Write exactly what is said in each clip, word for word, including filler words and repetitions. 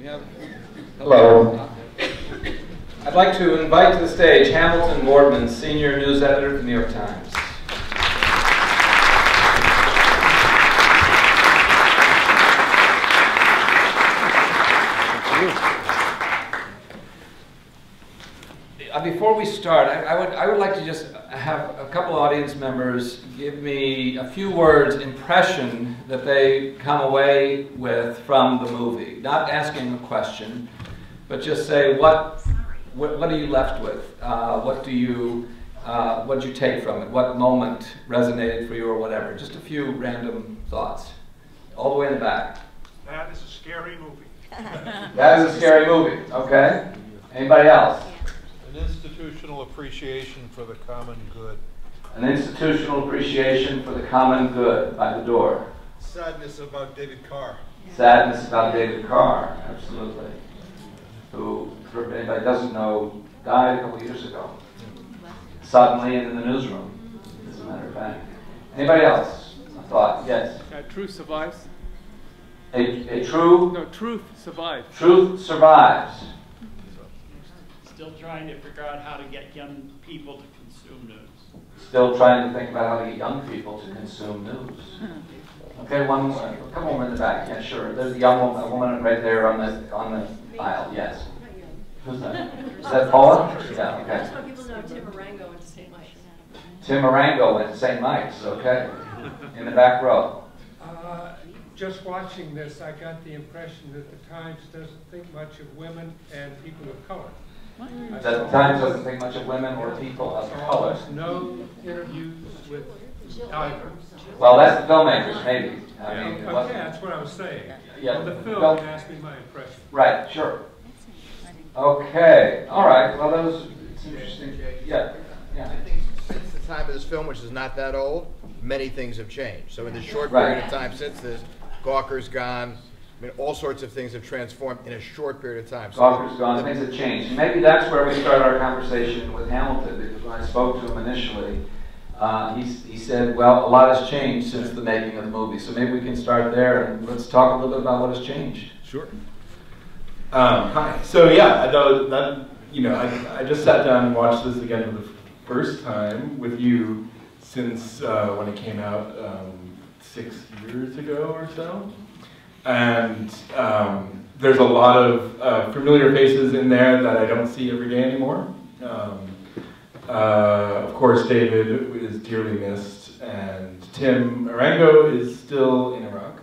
We have. Hello. I'd like to invite to the stage Hamilton Boardman, Senior News Editor at the New York Times. Uh, before we start, I, I, would, I would like to just have a couple audience members give me a few words, impression that they come away with from the movie. Not asking a question, but just say, what, what, what are you left with? Uh, what do you, uh, what did you take from it? What moment resonated for you or whatever? Just a few random thoughts. All the way in the back. That is a scary movie. That is a scary movie, okay? Anybody else? An institutional appreciation for the common good. An institutional appreciation for the common good, by the door. Sadness about David Carr. Sadness about David Carr, absolutely. Who, for anybody doesn't know, died a couple years ago. Suddenly in the newsroom, as a matter of fact. Anybody else? A thought? Yes? Uh, truth survives. A, a true... No, truth survives. Truth survives. Still trying to figure out how to get young people to consume news. Still trying to think about how to get young people to consume news. Okay, one more. A couple more in the back. Yeah, sure. There's a young woman, a woman right there on the on the aisle. Yes. Who's that? Is that Paula? Yeah. Okay. I just want people to know Tim Arango went to Saint Mike's. Tim Arango went to Saint Mike's. Okay. In the back row. Uh, just watching this, I got the impression that the Times doesn't think much of women and people of color. That the Times doesn't think much of women or people of color. Almost no interviews with either. Well, that's the filmmakers, maybe. I Yeah, mean, okay, what, that's what I was saying. Yeah, Well, the film well- asked me my impression. right, sure. Okay, all right. Well, that was it's interesting. Yeah, yeah. I think since the time of this film, which is not that old, many things have changed. So in the short Right. period of time since this, Gawker's gone. I mean, all sorts of things have transformed in a short period of time. So Gawker's gone, things have changed. Maybe that's where we start our conversation with Hamilton, because when I spoke to him initially, uh, he, he said, well, a lot has changed since the making of the movie. So maybe we can start there, and let's talk a little bit about what has changed. Sure. Um, hi. So yeah, that, that you know, I, I just sat down and watched this again for the first time with you since uh, when it came out um, six years ago or so. And um, there's a lot of uh, familiar faces in there that I don't see every day anymore. Um, uh, of course, David is dearly missed, and Tim Arango is still in Iraq,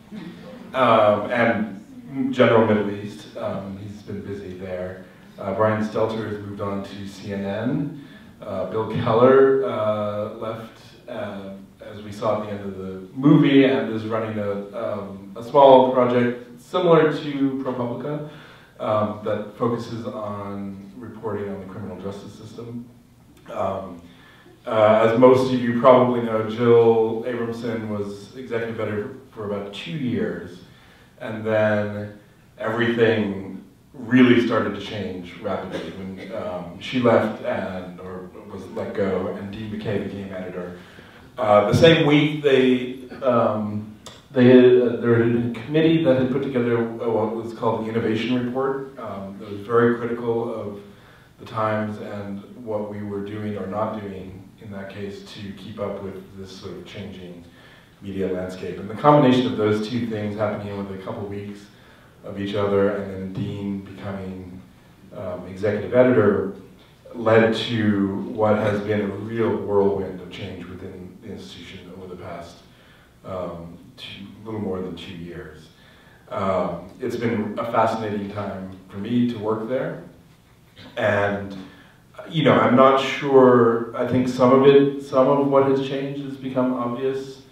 um, and general Middle East. Um, he's been busy there. Uh, Brian Stelter has moved on to C N N. Uh, Bill Keller uh, left. Uh, as we saw at the end of the movie, and is running a, um, a small project similar to ProPublica um, that focuses on reporting on the criminal justice system. Um, uh, as most of you probably know, Jill Abramson was executive editor for about two years, and then everything really started to change rapidly when um, she left and or was let go, and Dean McKay became editor. Uh, the same week, they um, they had, uh, there had been a committee that had put together what was called the Innovation Report. Um, that was very critical of the Times and what we were doing or not doing in that case to keep up with this sort of changing media landscape. And the combination of those two things happening within a couple weeks of each other, and then Dean becoming um, executive editor, led to what has been a real whirlwind of change within the institution over the past um, two, little more than two years. Um, it's been a fascinating time for me to work there, and you know, I'm not sure. I think some of it, some of what has changed has become obvious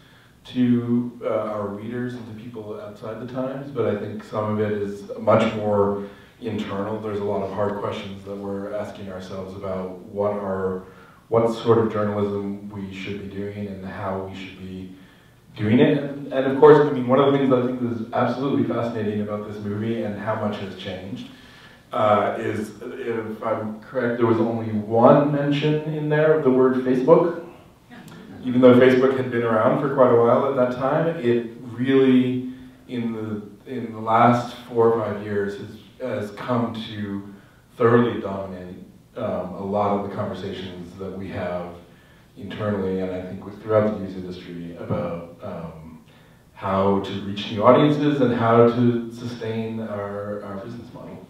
to uh, our readers and to people outside the Times, but I think some of it is much more internal. There's a lot of hard questions that we're asking ourselves about what are, what sort of journalism we should be doing and how we should be doing it. And, and of course, I mean, one of the things I think is absolutely fascinating about this movie and how much has changed uh, is, if I'm correct, there was only one mention in there of the word Facebook. Even though Facebook had been around for quite a while at that time, it really in the in the last four or five years has has come to thoroughly dominate um, a lot of the conversations that we have internally, and I think throughout the news industry, about um, how to reach new audiences and how to sustain our, our business model.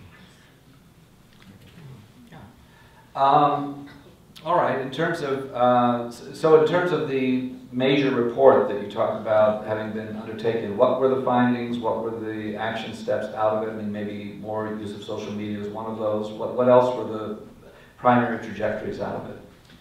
Yeah. Um, all right, in terms of, uh, so in terms of the major report that you talked about having been undertaken, what were the findings, what were the action steps out of it? I mean, maybe more use of social media is one of those. What, what else were the primary trajectories out of it?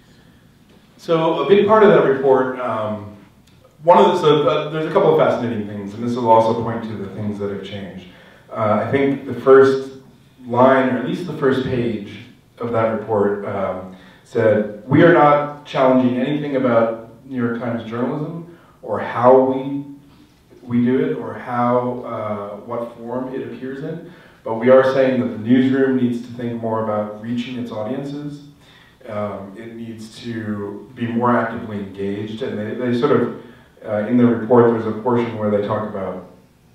So a big part of that report, um, one of the, so uh, there's a couple of fascinating things, and this will also point to the things that have changed. Uh, I think the first line, or at least the first page of that report, um, said, we are not challenging anything about New York Times journalism, or how we, we do it, or how, uh, what form it appears in, but we are saying that the newsroom needs to think more about reaching its audiences. Um, it needs to be more actively engaged, and they, they sort of, uh, in the report, there's a portion where they talk about,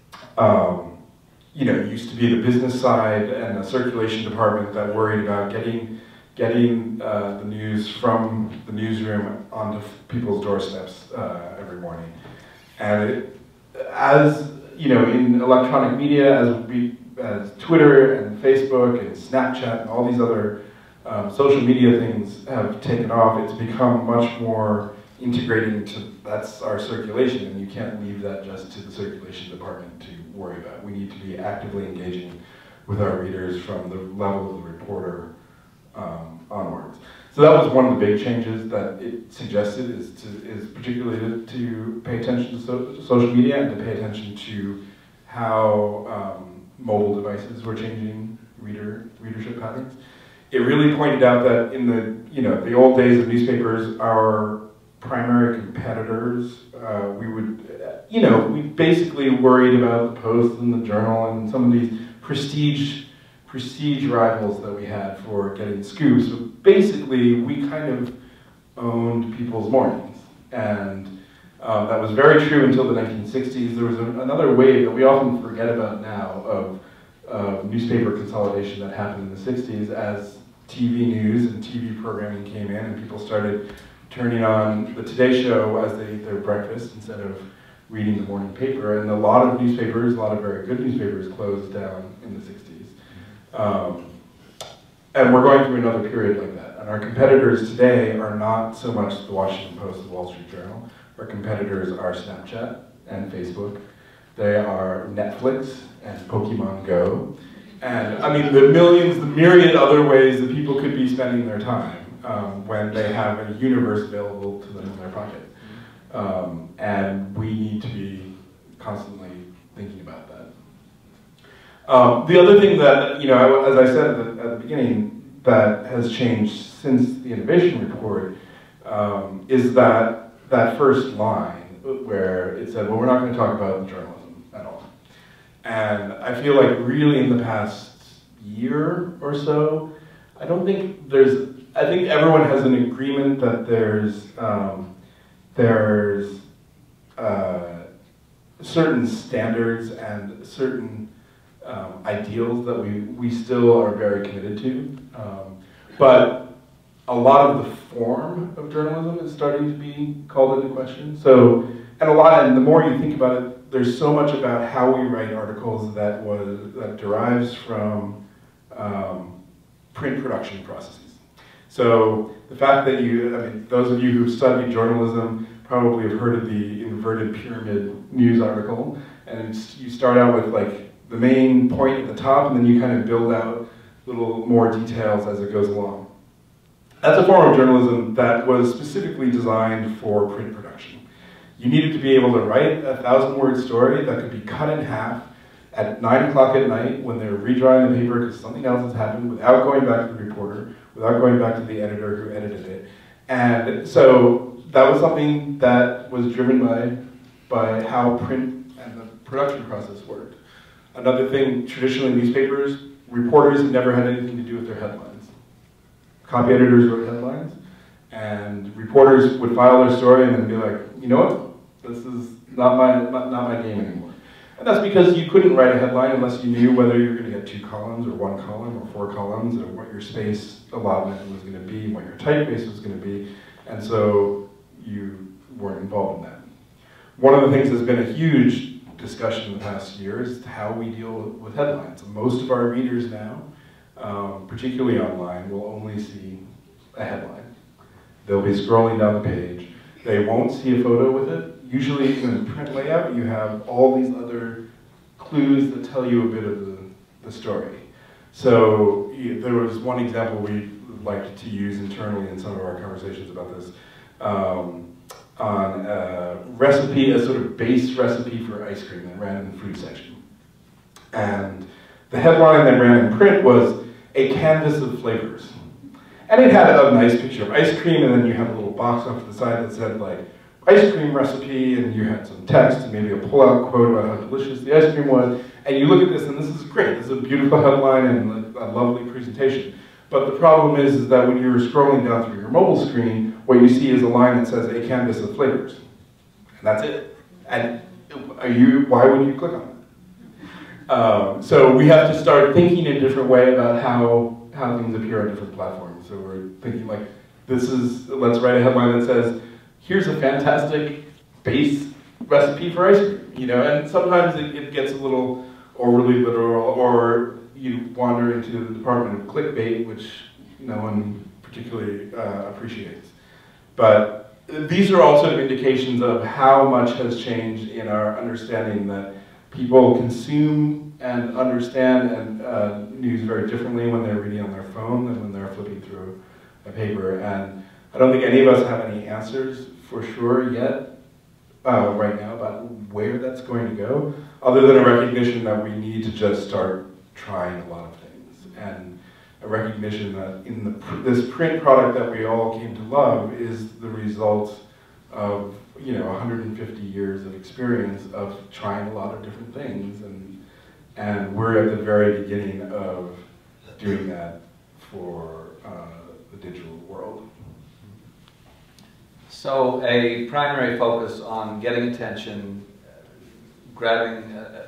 um, you know, it used to be the business side and the circulation department that worried about getting, getting uh, the news from the newsroom onto people's doorsteps uh, every morning. And it, as, you know, in electronic media, as, we, as Twitter and Facebook and Snapchat and all these other Um, social media things have taken off, it's become much more integrating to, that's our circulation, and you can't leave that just to the circulation department to worry about. We need to be actively engaging with our readers from the level of the reporter um, onwards. So that was one of the big changes that it suggested, is, to, is particularly to, to pay attention to so, social media and to pay attention to how um, mobile devices were changing reader readership patterns. It really pointed out that in the, you know, the old days of newspapers, our primary competitors, uh, we would, you know, we basically worried about the Post and the Journal and some of these prestige, prestige rivals that we had for getting scoops. But basically, we kind of owned people's mornings. And um, that was very true until the nineteen sixties. There was a, another wave that we often forget about now of Uh, newspaper consolidation that happened in the sixties as T V news and T V programming came in, and people started turning on the Today Show as they ate their breakfast instead of reading the morning paper. And a lot of newspapers, a lot of very good newspapers, closed down in the sixties. Um, and we're going through another period like that. And our competitors today are not so much the Washington Post, the Wall Street Journal. Our competitors are Snapchat and Facebook. They are Netflix and Pokemon Go. And I mean, the millions, the myriad other ways that people could be spending their time um, when they have a universe available to them in their pocket. Um, and we need to be constantly thinking about that. Um, the other thing that, you know, as I said at the, at the beginning, that has changed since the innovation report um, is that that first line where it said, well, we're not going to talk about journalism at all. And I feel like really in the past year or so, I don't think there's, I think everyone has an agreement that there's, um, there's uh, certain standards and certain um, ideals that we, we still are very committed to. Um, but a lot of the form of journalism is starting to be called into question. So, and a lot, and the more you think about it, there's so much about how we write articles that was that derives from um, print production processes. So the fact that you, I mean, those of you who studied journalism probably have heard of the inverted pyramid news article, and it's, you start out with like the main point at the top, and then you kind of build out little more details as it goes along. That's a form of journalism that was specifically designed for print production. You needed to be able to write a thousand word story that could be cut in half at nine o'clock at night when they're redrawing the paper because something else has happened, without going back to the reporter, without going back to the editor who edited it. And so that was something that was driven by, by how print and the production process worked. Another thing, traditionally newspapers, reporters had never had anything to do with their headlines. Copy editors wrote headlines, and reporters would file their story and then be like, you know what? This is not my, not my game anymore. And that's because you couldn't write a headline unless you knew whether you were going to get two columns or one column or four columns, and what your space allotment was going to be, and what your typeface was going to be, and so you weren't involved in that. One of the things that's been a huge discussion in the past year is how we deal with headlines. Most of our readers now, um, particularly online, will only see a headline. They'll be scrolling down the page. They won't see a photo with it. Usually in print layout, you have all these other clues that tell you a bit of the, the story. So there was one example we liked to use internally in some of our conversations about this, um, on a recipe, a sort of base recipe for ice cream that ran in the food section. And the headline that ran in print was, "A canvas of flavors." And it had a nice picture of ice cream, and then you had a little box off to the side that said, like, ice cream recipe, and you had some text and maybe a pull-out quote about how delicious the ice cream was. And you look at this, and this is great. This is a beautiful headline and a lovely presentation. But the problem is, is that when you're scrolling down through your mobile screen, what you see is a line that says, "A canvas of flavors." And that's it. And are you, why would you click on it? Um, so we have to start thinking in a different way about how, how things appear on different platforms. So we're thinking like, this is, let's write a headline that says, "Here's a fantastic base recipe for ice cream," you know, and sometimes it, it gets a little overly literal, or you wander into the department of clickbait, which no one particularly uh, appreciates. But these are all sort of indications of how much has changed in our understanding that people consume and understand and uh, news very differently when they're reading on their phone than when they're flipping through a paper. And I don't think any of us have any answers for sure yet, uh, right now, about where that's going to go, other than a recognition that we need to just start trying a lot of things, and a recognition that in the pr this print product that we all came to love is the result of, you know, one hundred fifty years of experience of trying a lot of different things, and and we're at the very beginning of doing that for uh, the digital world. So a primary focus on getting attention, grabbing, uh,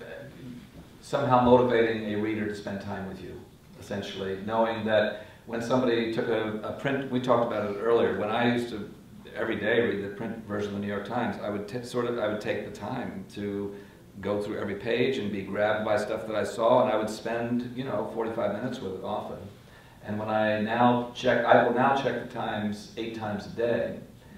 somehow motivating a reader to spend time with you, essentially, knowing that when somebody took a, a print, we talked about it earlier, when I used to every day read the print version of the New York Times, I would t sort of, I would take the time to go through every page and be grabbed by stuff that I saw, and I would spend, you know, forty-five minutes with it often. And when I now check, I will now check the Times eight times a day,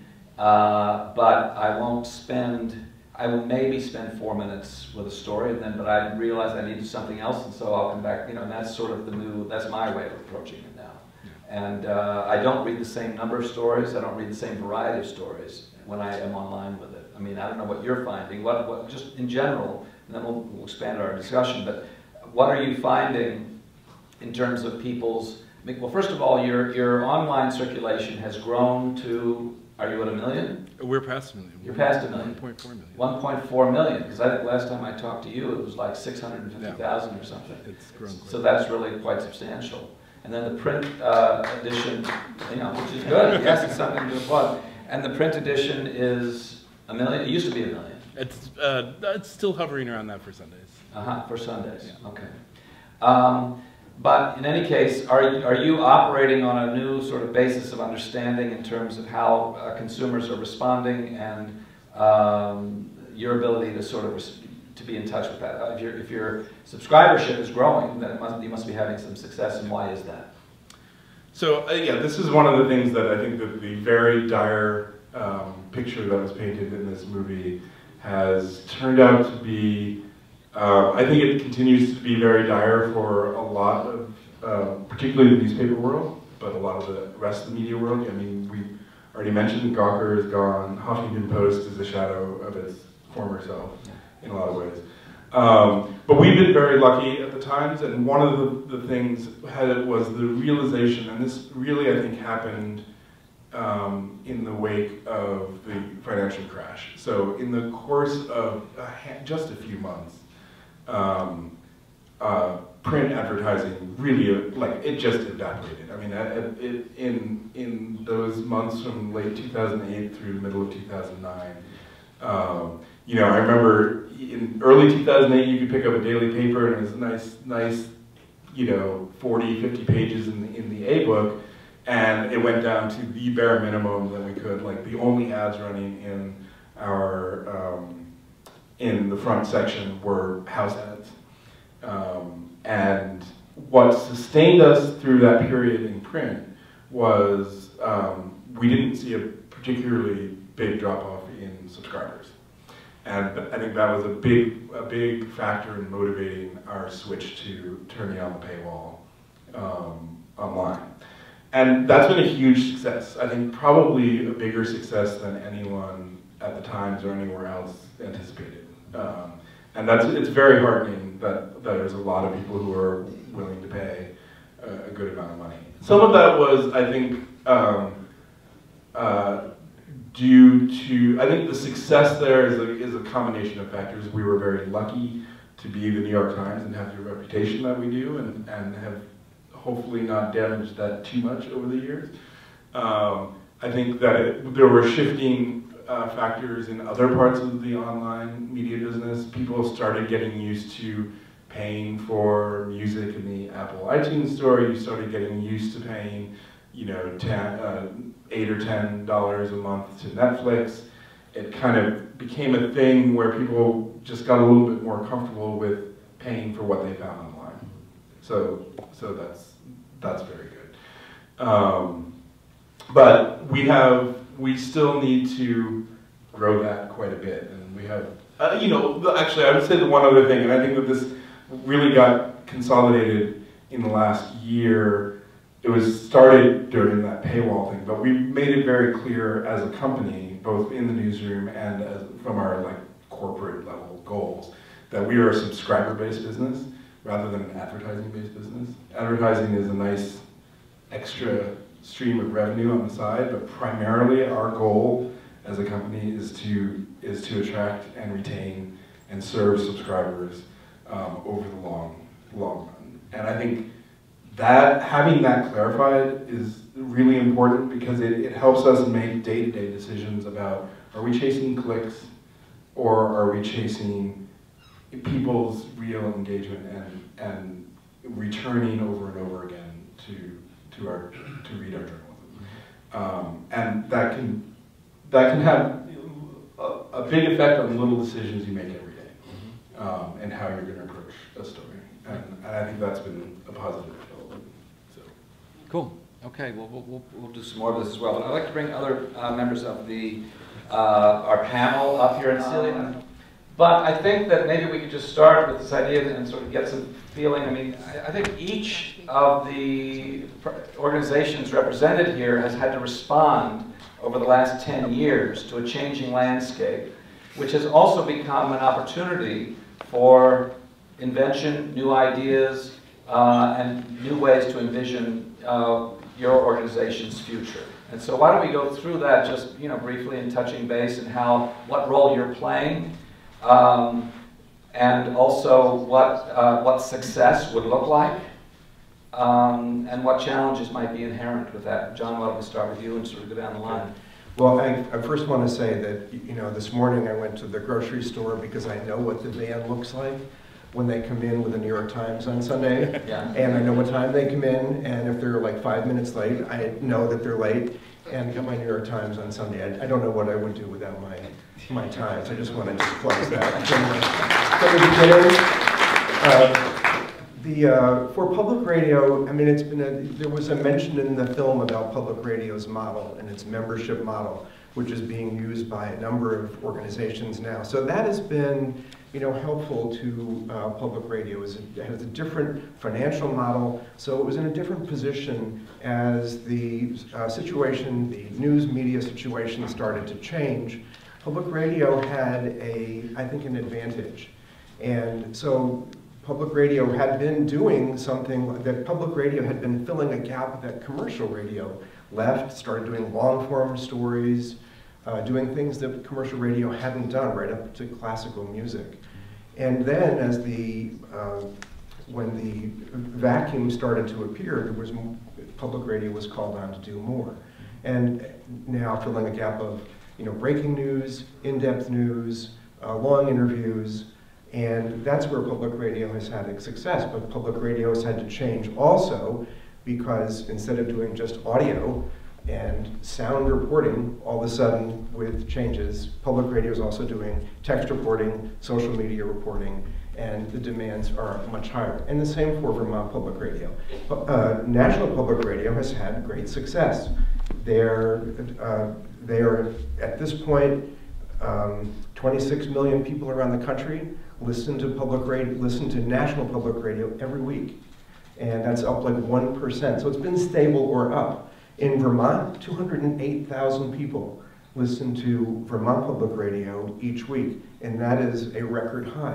uh, but I won't spend, I will maybe spend four minutes with a story, and then, but I realize I needed something else, and so I'll come back, you know, and that's sort of the new, that's my way of approaching it now. And uh, I don't read the same number of stories, I don't read the same variety of stories when I am online with it. I mean, I don't know what you're finding, what, what just in general, and then we'll, we'll expand our discussion, but what are you finding in terms of people's, well, first of all, your, your online circulation has grown to, are you at a million? We're past a million. You're past a million. one point four million. one point four million, because I think last time I talked to you, it was like six hundred fifty thousand or something. It's grown quite. So that's really quite substantial. And then the print uh, edition, you know, which is good. Yes, it's something to applaud. And the print edition is a million. It used to be a million. It's uh, it's still hovering around that for Sundays. Uh huh. For Sundays. Yeah. Okay. Um, But in any case, are you, are you operating on a new sort of basis of understanding in terms of how uh, consumers are responding and um, your ability to sort of to be in touch with that? Uh, if, your, if your subscribership is growing, then it must, you must be having some success, and why is that? So uh, yeah, this is one of the things that I think that the very dire um, picture that was painted in this movie has turned out to be. Uh, I think it continues to be very dire for a lot of, uh, particularly the newspaper world, but a lot of the rest of the media world. I mean, we already mentioned Gawker is gone. Huffington Post is a shadow of its former self in a lot of ways. Um, but we've been very lucky at the Times, and one of the, the things had, was the realization, and this really I think happened um, in the wake of the financial crash. So in the course of a ha just a few months, Um, uh, print advertising really, uh, like, it just evaporated. I mean, it, it, in, in those months from late two thousand eight through the middle of two thousand nine, um, you know, I remember in early two thousand eight, you could pick up a daily paper and it was nice, nice, you know, forty, fifty pages in the, in the A-book, and it went down to the bare minimum that we could, like the only ads running in our, um, in the front section were house ads. Um, and what sustained us through that period in print was um, we didn't see a particularly big drop-off in subscribers. And I think that was a big, a big factor in motivating our switch to turning on the paywall um, online. And that's been a huge success. I think probably a bigger success than anyone at the Times or anywhere else anticipated. Um, and that's, it's very heartening that, that there's a lot of people who are willing to pay a, a good amount of money. Some of that was, I think, um, uh, due to, I think the success there is a, is a combination of factors. We were very lucky to be the New York Times and have the reputation that we do, and, and have hopefully not damaged that too much over the years. Um, I think that it, there were shifting uh, factors in other parts of the online media business. People started getting used to paying for music in the Apple iTunes store. You started getting used to paying, you know, ten, uh, eight or ten dollars a month to Netflix. It kind of became a thing where people just got a little bit more comfortable with paying for what they found online. So, so that's that's very good. Um, but we have we still need to grow that quite a bit, and we have uh, you know actually I would say the one other thing, and I think that this really got consolidated in the last year. It was started during that paywall thing, but we made it very clear as a company, both in the newsroom and as, from our like corporate level goals, that we are a subscriber-based business rather than an advertising-based business. Advertising is a nice extra stream of revenue on the side, but primarily our goal as a company is to is to attract and retain and serve subscribers um, over the long long run. And I think that having that clarified is really important, because it, it helps us make day-to-day decisions about, are we chasing clicks or are we chasing people's real engagement and, and returning over and over again to, to, our, to read our journalism. Um, and that can, that can have a, a big effect on little decisions you make every day, um, and how you're going to approach a story. And, and I think that's been a positive development. So. Cool. Okay. Well, we'll, we'll, we'll do some more of this as well. But I'd like to bring other uh, members of the uh, our panel up here and Celia. But I think that maybe we could just start with this idea and sort of get some feeling. I mean, I, I think each of the organizations represented here has had to respond over the last ten years to a changing landscape, which has also become an opportunity for invention, new ideas, uh, and new ways to envision uh, your organization's future. And so why don't we go through that just, you know, briefly and touching base and how, what role you're playing, um, and also what, uh, what success would look like, um, and what challenges might be inherent with that. John, why don't we start with you and sort of go down the line. Well, I, I first want to say that, you know, this morning I went to the grocery store because I know what the van looks like when they come in with the New York Times on Sunday. Yeah. And I know what time they come in, and if they're like five minutes late, I know that they're late, and get my New York Times on Sunday. I, I don't know what I would do without my, my Times. I just want to disclose that. From the beginning, uh, the, uh, for public radio, I mean, it's been a, there was a mention in the film about public radio's model and its membership model, which is being used by a number of organizations now. So that has been, you know, helpful to uh, public radio. It has a different financial model, so it was in a different position as the uh, situation, the news media situation started to change. Public radio had a, I think, an advantage. And so public radio had been doing something, that public radio had been filling a gap that commercial radio left, started doing long-form stories, uh, doing things that commercial radio hadn't done, right up to classical music. And then as the, uh, when the vacuum started to appear, there was, public radio was called on to do more. And now filling a gap of, you know, breaking news, in-depth news, uh, long interviews, and that's where public radio has had success. But public radio has had to change also, because instead of doing just audio and sound reporting, all of a sudden with changes, public radio is also doing text reporting, social media reporting, and the demands are much higher. And the same for Vermont Public Radio. Uh, National Public Radio has had great success. They're, uh, they are, at this point, um, twenty-six million people around the country listen to public radio, listen to National Public Radio every week. And that's up like one percent. So it's been stable or up. In Vermont, two hundred eight thousand people listen to Vermont Public Radio each week, and that is a record high.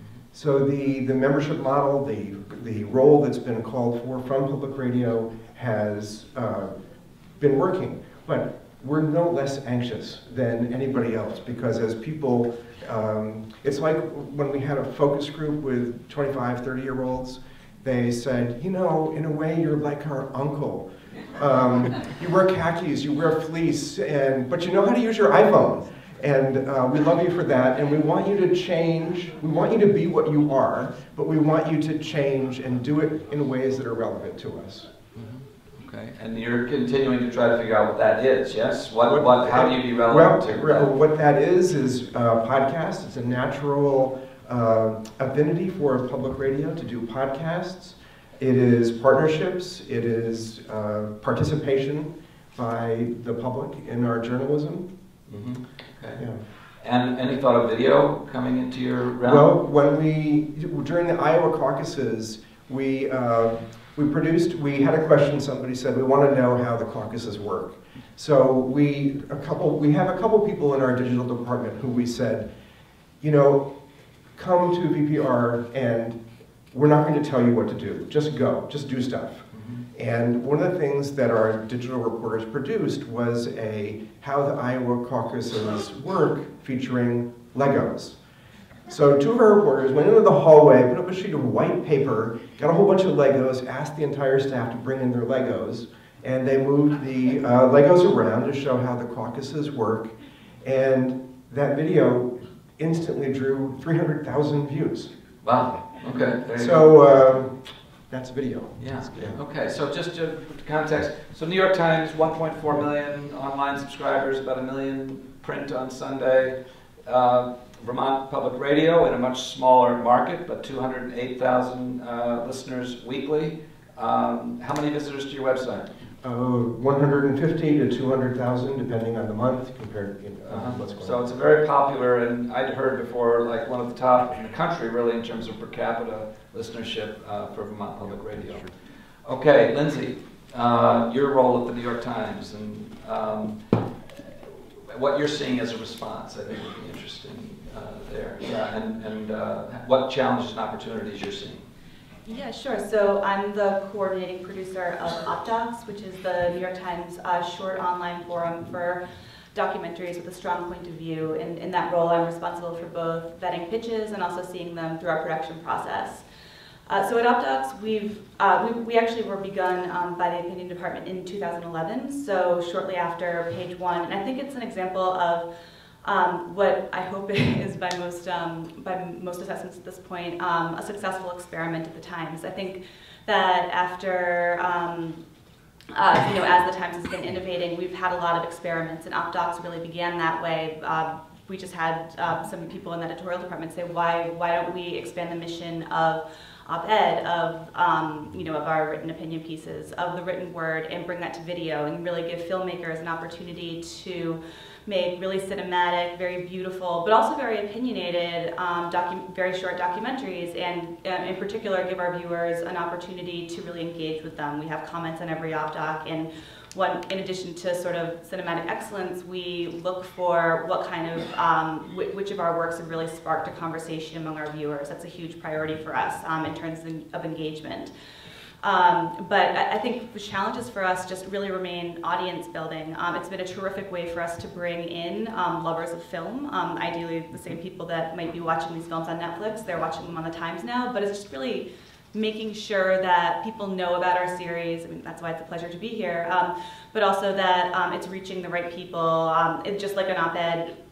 So the, the membership model, the, the role that's been called for from public radio has uh, been working, but we're no less anxious than anybody else, because as people, um, it's like when we had a focus group with twenty-five, thirty year olds, they said, you know, in a way you're like our uncle. Um, you wear khakis, you wear fleece, and, but you know how to use your iPhone. And uh, we love you for that, and we want you to change. We want you to be what you are, but we want you to change and do it in ways that are relevant to us. Mm-hmm. Okay, and you're continuing to try to figure out what that is, yes? What, what, what how do you be relevant well, to well, that? What that is is uh, podcast. It's a natural uh, affinity for public radio to do podcasts. It is partnerships. It is uh, participation by the public in our journalism. Mm-hmm. Okay. Yeah. And any thought of video coming into your realm? Well, when we, during the Iowa caucuses, we, uh, we produced, we had a question, somebody said, we want to know how the caucuses work. So we, a couple, we have a couple people in our digital department who we said, you know, come to V P R and we're not going to tell you what to do. Just go, just do stuff. And one of the things that our digital reporters produced was a How the Iowa Caucuses Work featuring Legos. So two of our reporters went into the hallway, put up a sheet of white paper, got a whole bunch of Legos, asked the entire staff to bring in their Legos, and they moved the uh, Legos around to show how the caucuses work. And that video instantly drew three hundred thousand views. Wow, okay. There you so. go. Uh, That's video. Yeah. Okay. So just to put context, so New York Times, one point four million online subscribers, about a million print on Sunday. Uh, Vermont Public Radio in a much smaller market, but two hundred eight thousand uh, listeners weekly. Um, how many visitors to your website? Uh, one hundred fifty to two hundred thousand, depending on the month, compared to uh, uh-huh. what's going so on. it's a very popular, and I'd heard before, like one of the top in the country, really, in terms of per capita listenership uh, for Vermont Public Radio. Okay, Lindsay, uh, your role at the New York Times, and um, what you're seeing as a response, I think would be interesting uh, there. Yeah, and, and uh, what challenges and opportunities you're seeing. Yeah, sure. So I'm the coordinating producer of OpDocs, which is the New York Times uh, short online forum for documentaries with a strong point of view. And in that role, I'm responsible for both vetting pitches and also seeing them through our production process. Uh, so at OpDocs, we've, uh, we, we actually were begun um, by the opinion department in two thousand eleven, so shortly after page one. And I think it's an example of Um, what I hope is by most um, by most assessments at this point, um, a successful experiment at the Times. I think that after, um, uh, you know, as the Times has been innovating, we've had a lot of experiments, and OpDocs really began that way. Uh, we just had uh, some people in the editorial department say, why why don't we expand the mission of op-ed, of um, you know, of our written opinion pieces, of the written word, and bring that to video, and really give filmmakers an opportunity to make really cinematic, very beautiful, but also very opinionated, um, docu very short documentaries, and um, in particular give our viewers an opportunity to really engage with them. We have comments on every OpDoc, and one, in addition to sort of cinematic excellence, we look for what kind of, um, wh which of our works have really sparked a conversation among our viewers. That's a huge priority for us um, in terms of engagement. Um, but I, I think the challenges for us just really remain audience building. Um, it's been a terrific way for us to bring in um, lovers of film, um, ideally the same people that might be watching these films on Netflix. They're watching them on the Times now, but it's just really making sure that people know about our series. I mean, that's why it's a pleasure to be here, um, but also that um, it's reaching the right people. Um, it, just like an op-ed,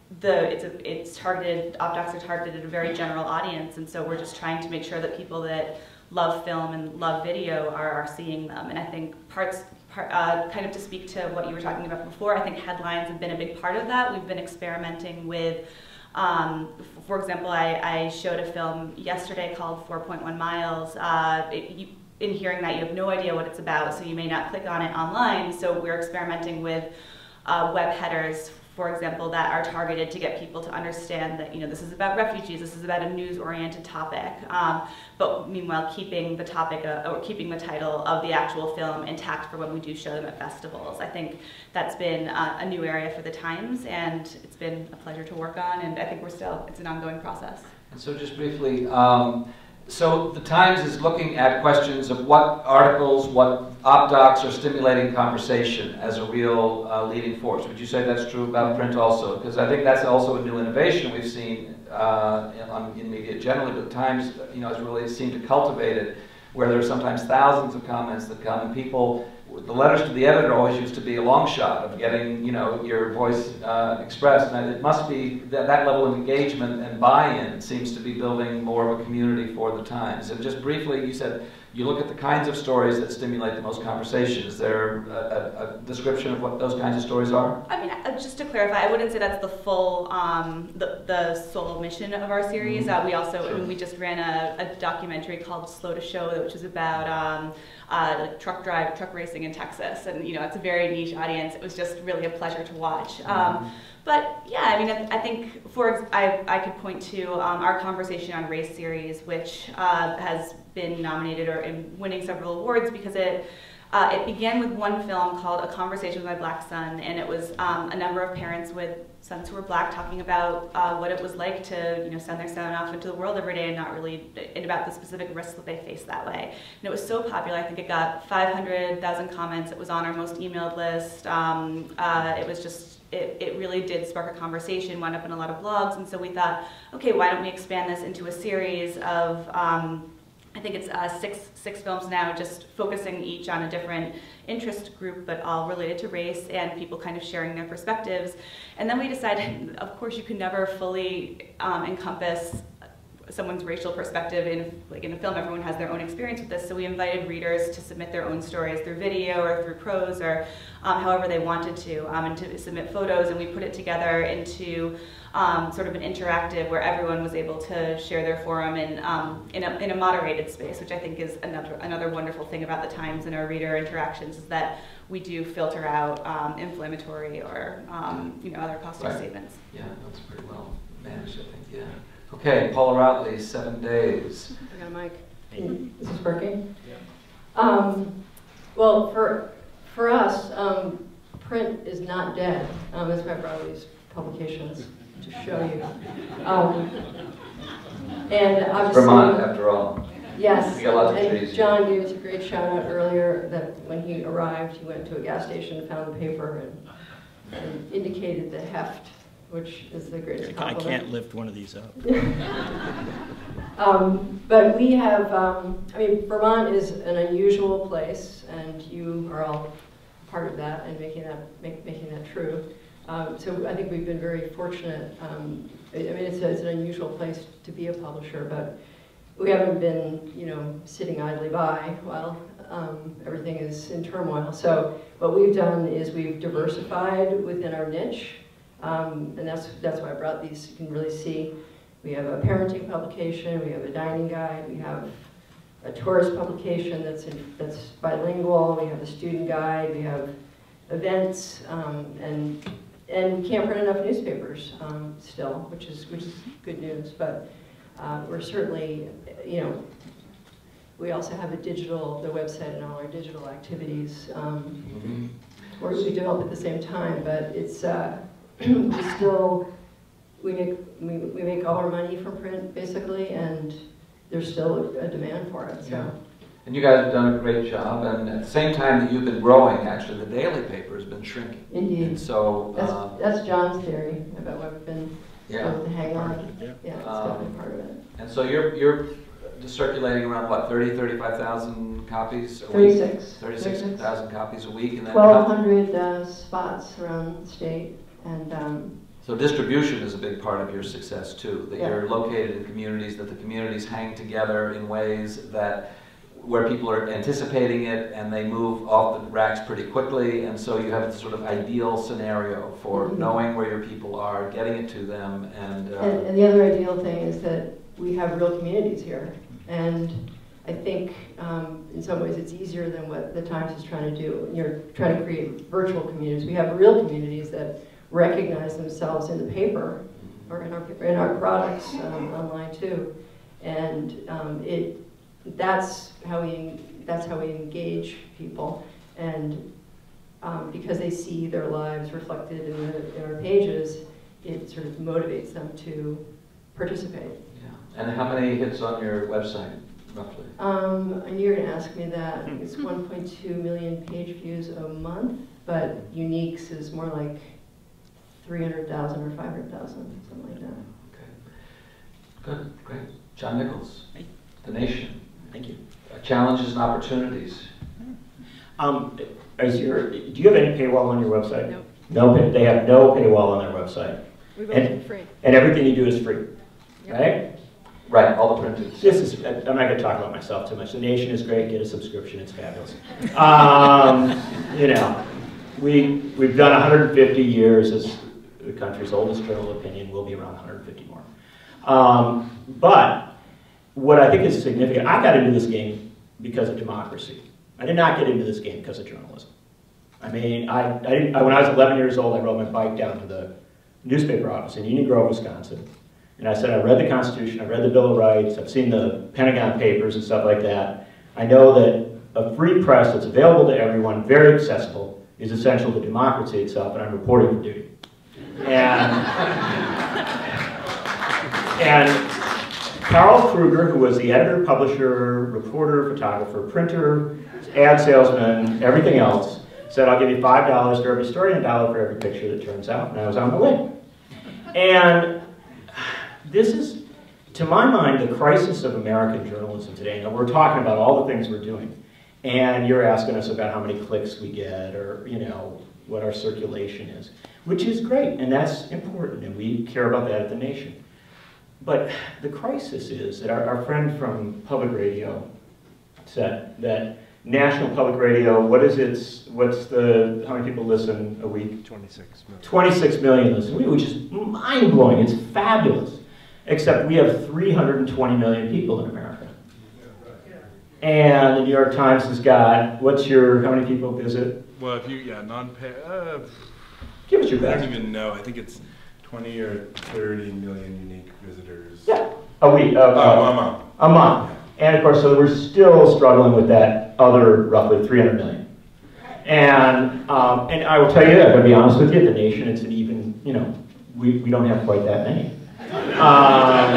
the it's a, it's targeted. Opdocs are targeted at a very general audience, and so we're just trying to make sure that people that love film and love video are, are seeing them. And I think parts, part, uh, kind of to speak to what you were talking about before, I think headlines have been a big part of that. We've been experimenting with, um, for example, I, I showed a film yesterday called four point one miles. Uh, it, you, in hearing that, you have no idea what it's about, so you may not click on it online. So we're experimenting with uh, web headers, for example, that are targeted to get people to understand that, you know, this is about refugees, this is about a news-oriented topic, um, but meanwhile keeping the topic, uh, or keeping the title of the actual film intact for when we do show them at festivals. I think that's been uh, a new area for the Times, and it's been a pleasure to work on, and I think we're still, it's an ongoing process. And so just briefly, um, so the Times is looking at questions of what articles, what op-docs are stimulating conversation as a real uh, leading force. Would you say that's true about print also? Because I think that's also a new innovation we've seen uh, in, in media generally, but the Times, you know, has really seemed to cultivate it, where there are sometimes thousands of comments that come, and people, the letters to the editor always used to be a long shot of getting, you know, your voice uh, expressed. And it must be that that level of engagement and buy-in seems to be building more of a community for the Times. And just briefly, you said you look at the kinds of stories that stimulate the most conversation. Is there a, a, a description of what those kinds of stories are? I mean, uh, just to clarify, I wouldn't say that's the full, um, the, the sole mission of our series. Mm-hmm. uh, we also, sure. I mean, we just ran a, a documentary called Slow to Show, which is about um, uh, like truck drive, truck racing in Texas. And, you know, it's a very niche audience. It was just really a pleasure to watch. Um, mm-hmm. But yeah, I mean, I, I think for I, I could point to um, our Conversation on Race series, which uh, has been nominated or in winning several awards because it uh, it began with one film called A Conversation with My Black Son, and it was um, a number of parents with sons who were black talking about uh, what it was like to, you know, send their son off into the world every day and not really, and about the specific risks that they face that way. And it was so popular. I think it got five hundred thousand comments. It was on our most emailed list. Um, uh, it was just. It, it really did spark a conversation, wound up in a lot of blogs, and so we thought, okay, why don't we expand this into a series of, um, I think it's uh, six, six films now, just focusing each on a different interest group, but all related to race and people kind of sharing their perspectives. And then we decided, of course, you can never fully um, encompass someone's racial perspective in, like in a film. Everyone has their own experience with this, so we invited readers to submit their own stories through video or through prose or um, however they wanted to, um, and to submit photos, and we put it together into um, sort of an interactive where everyone was able to share their forum in, um, in, a, in a moderated space, which I think is another, another wonderful thing about the Times and our reader interactions, is that we do filter out um, inflammatory or um, you know, other caustic right. statements. Yeah, that's pretty well managed, I think, yeah. Okay, Paula Routly, Seven Days. I got a mic. Is this working? Yeah. Um, well, for for us, um, print is not dead. Um, that's why I brought these publications to show you. Um, and obviously, Vermont, after all. Yes. We got lots of and trees. John gave us a great shout out earlier that when he arrived, he went to a gas station, found the paper, and, and indicated the heft, which is the greatest compliment. I can't lift one of these up. um, but we have, um, I mean, Vermont is an unusual place, and you are all part of that and making that, make, making that true. Um, so I think we've been very fortunate. Um, I mean, it's, a, it's an unusual place to be a publisher, but we haven't been, you know, sitting idly by while um, everything is in turmoil. So what we've done is we've diversified within our niche. Um, and that's, that's why I brought these. You can really see we have a parenting publication, we have a dining guide, we have a tourist publication that's, in, that's bilingual, we have a student guide, we have events, um, and, and we can't print enough newspapers um, still, which is, which is good news. But uh, we're certainly, you know, we also have a digital, the website and all our digital activities, um, mm-hmm. or we develop at the same time, but it's, uh, we still, we make, we, we make all our money from print, basically, and there's still a, a demand for it, so. Yeah. And you guys have done a great job, and at the same time that you've been growing, actually, the daily paper has been shrinking. Indeed. And so, that's, uh, that's John's theory about what we've been yeah. able to hang on. Yeah, yeah it's um, definitely part of it. And so you're, you're just circulating around, what, thirty, thirty-five thousand copies a thirty-six. week? thirty-six thousand copies a week. And then twelve hundred uh, spots around the state. And um, So distribution is a big part of your success too, that Yeah. you're located in communities, that the communities hang together in ways that where people are anticipating it and they move off the racks pretty quickly, and so you have this sort of ideal scenario for Mhm. knowing where your people are, getting it to them, and, uh, And, and the other ideal thing is that we have real communities here. And I think um, in some ways it's easier than what the Times is trying to do. You're trying to create virtual communities. We have real communities that recognize themselves in the paper or in our, in our products um, online too. And um, it, that's how we, that's how we engage people. And um, because they see their lives reflected in, the, in our pages, it sort of motivates them to participate. yeah. And how many hits on your website, roughly? Um, and you're gonna ask me that. It's one point two million page views a month, but uniques is more like three hundred thousand or five hundred thousand, something like that. Okay. Good, great. John Nichols, The Nation. Thank you. Uh, challenges and opportunities. Um, is your, do you have any paywall on your website? Nope. No, pay, they have no paywall on their website. We've And- opened free. And everything you do is free, Yep. right? Right, all the printed. This is, I'm not going to talk about myself too much. The Nation is great. Get a subscription. It's fabulous. Um, you know, we, we've done one hundred fifty years as the country's oldest journal of opinion. We'll be around one hundred fifty more. Um, but what I think is significant, I got into this game because of democracy. I did not get into this game because of journalism. I mean, I, I, didn't, I when I was eleven years old, I rode my bike down to the newspaper office in Union Grove, Wisconsin. And I said, I read the Constitution, I read the Bill of Rights, I've seen the Pentagon Papers and stuff like that. I know that a free press that's available to everyone, very accessible, is essential to democracy itself, and I'm reporting for duty. And, and Carl Kruger, who was the editor, publisher, reporter, photographer, printer, ad salesman, everything else, said, I'll give you five dollars for every story and a dollar for every picture that turns out, and I was on my way. And this is, to my mind, the crisis of American journalism today. Now, we're talking about all the things we're doing, and you're asking us about how many clicks we get, or, you know, what our circulation is, which is great, and that's important, and we care about that at The Nation. But the crisis is that our, our friend from public radio said that national public radio, what is its, what's the, how many people listen a week? twenty-six million. twenty-six million listen, which is mind-blowing, it's fabulous. Except we have three hundred twenty million people in America. And the New York Times has got, what's your, how many people visit? Well, if you, yeah, non-pay, uh, Give us your I best. don't even know. I think it's twenty or thirty million unique visitors. Yeah, a week. Uh, Oh, a month. A month. And of course, so we're still struggling with that other roughly three hundred million. And, um, and I will tell you, I'm going to be honest with you, The Nation, it's an even, you know, we, we don't have quite that many. Um,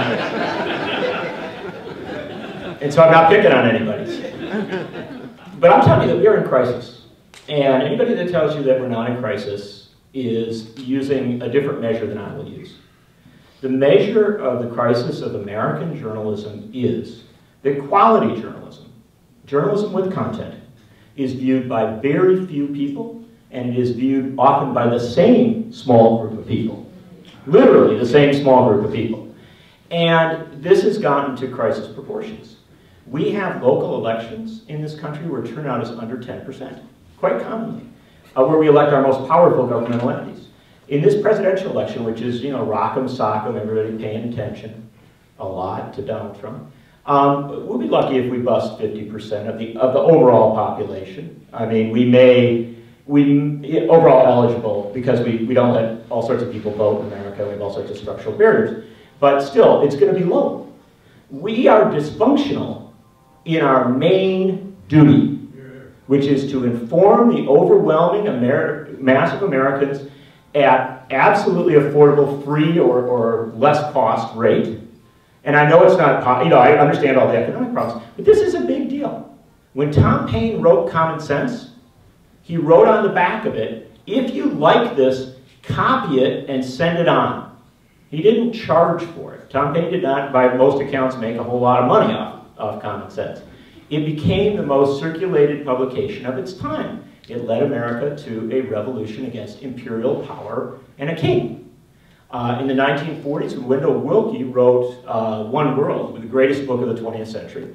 and so I'm not picking on anybody. But I'm telling you that we are in crisis. And anybody that tells you that we're not in crisis is using a different measure than I will use. The measure of the crisis of American journalism is that quality journalism, journalism with content, is viewed by very few people, and it is viewed often by the same small group of people. Literally the same small group of people. And this has gotten to crisis proportions. We have local elections in this country where turnout is under ten percent, quite commonly, uh, where we elect our most powerful governmental entities. In this presidential election, which is, you know, rock'em sock'em, everybody paying attention a lot to Donald Trump, um, we'll be lucky if we bust fifty percent of the, of the overall population. I mean, we may, we overall eligible because we, we don't let all sorts of people vote in America. We have all sorts of structural barriers. But still, it's going to be low. We are dysfunctional in our main duty, which is to inform the overwhelming Ameri- mass of Americans at absolutely affordable, free, or, or less cost rate. And I know it's not, you know, I understand all the economic problems, but this is a big deal. When Tom Paine wrote Common Sense, he wrote on the back of it, if you like this, copy it and send it on. He didn't charge for it. Tom Paine did not, by most accounts, make a whole lot of money off of Common Sense. It became the most circulated publication of its time. It led America to a revolution against imperial power and a king. Uh, in the nineteen forties, when Wendell Willkie wrote uh, One World, the greatest book of the twentieth century,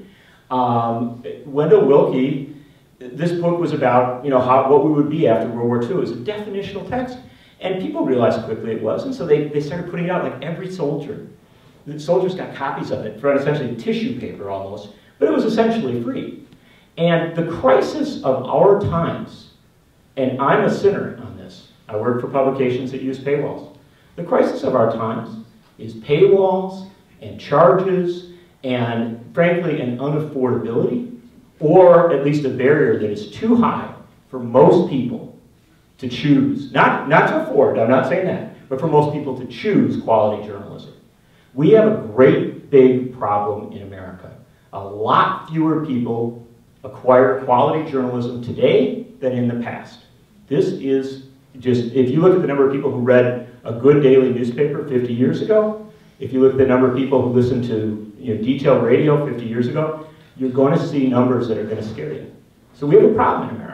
um, Wendell Willkie, this book was about, you know, how, what we would be after World War Two. It was a definitional text. And people realized quickly it was, and so they, they started putting it out like every soldier. The soldiers got copies of it for essentially tissue paper almost, but it was essentially free. And the crisis of our times, and I'm a sinner on this, I work for publications that use paywalls. The crisis of our times is paywalls and charges and, frankly, an unaffordability, or at least a barrier that is too high for most people to choose, not, not to afford, I'm not saying that, but for most people to choose quality journalism. We have a great big problem in America. A lot fewer people acquire quality journalism today than in the past. This is just, if you look at the number of people who read a good daily newspaper fifty years ago, if you look at the number of people who listened to, you know, detailed radio fifty years ago, you're going to see numbers that are going to scare you. So we have a problem in America.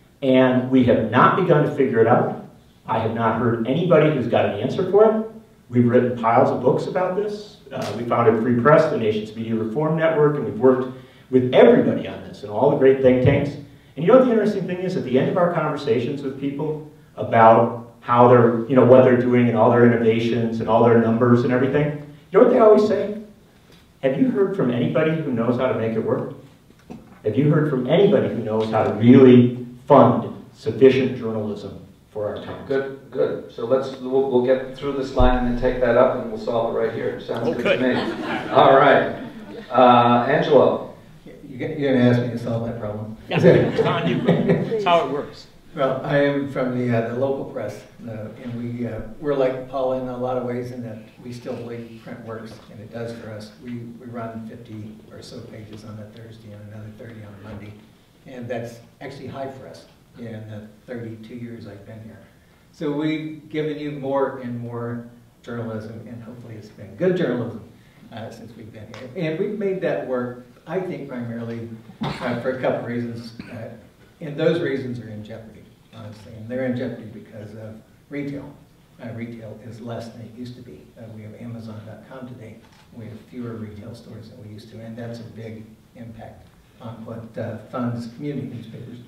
And we have not begun to figure it out. I have not heard anybody who's got an answer for it. We've written piles of books about this. Uh, we founded Free Press, the nation's media reform network, and we've worked with everybody on this and all the great think tanks. And you know what the interesting thing is? At the end of our conversations with people about how they're, you know, what they're doing and all their innovations and all their numbers and everything, you know what they always say? Have you heard from anybody who knows how to make it work? Have you heard from anybody who knows how to really fund sufficient journalism for our time? Good, good. So let's, we'll, we'll get through this line and then take that up and we'll solve it right here. Sounds Oh, good, good. to me. All right. Uh, Angelo. You're going to ask me to solve that problem? Yeah, it's on you. That's how it works. Well, I am from the, uh, the local press, uh, and we, uh, we're like Paula in a lot of ways in that we still believe print works, and it does for us. We, we run fifty or so pages on a Thursday and another thirty on a Monday. And that's actually high for us in the thirty-two years I've been here. So we've given you more and more journalism, and hopefully it's been good journalism uh, since we've been here. And we've made that work, I think, primarily uh, for a couple of reasons. Uh, and those reasons are in jeopardy, honestly. And they're in jeopardy because of retail. Uh, retail is less than it used to be. Uh, we have Amazon dot com today. We have fewer retail stores than we used to, and that's a big impact on what uh, funds community newspapers.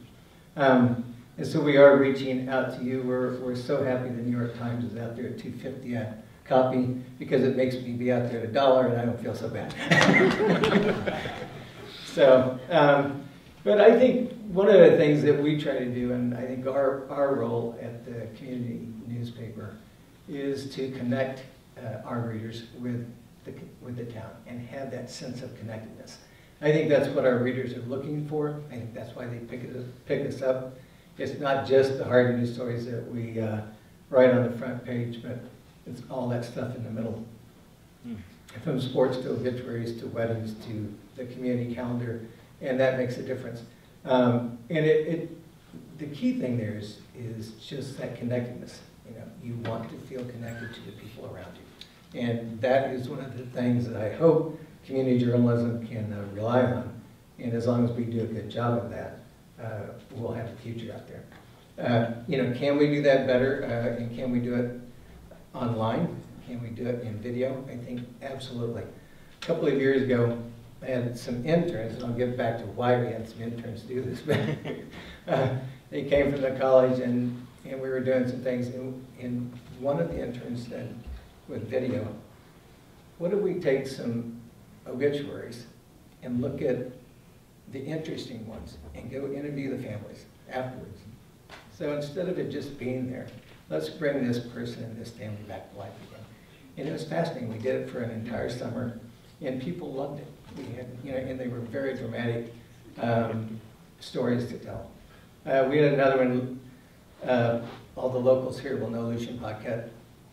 Um, and so we are reaching out to you. We're, we're so happy the New York Times is out there at two fifty a copy because it makes me be out there at a dollar and I don't feel so bad. so, um, but I think one of the things that we try to do, and I think our, our role at the community newspaper, is to connect uh, our readers with the, with the town and have that sense of connectedness. I think that's what our readers are looking for. I think that's why they pick, it, pick us up. It's not just the hard news stories that we uh, write on the front page, but it's all that stuff in the middle. Mm. From sports to obituaries to weddings to the community calendar, and that makes a difference. Um, and it, it, the key thing there is, is just that connectedness. You know, you want to feel connected to the people around you. And that is one of the things that I hope community journalism can uh, rely on. And as long as we do a good job of that, uh, we'll have a future out there. Uh, you know, can we do that better? Uh, and can we do it online? Can we do it in video? I think absolutely. A couple of years ago, I had some interns, and I'll get back to why we had some interns do this. But uh, they came from the college, and, and we were doing some things. And, and one of the interns said, with video, what if we take some obituaries and look at the interesting ones and go interview the families afterwards? So instead of it just being there, let's bring this person and this family back to life again. And it was fascinating. We did it for an entire summer, and people loved it. We had, you know, and they were very dramatic um, stories to tell. Uh, we had another one. Uh, all the locals here will know Lucien Paquette.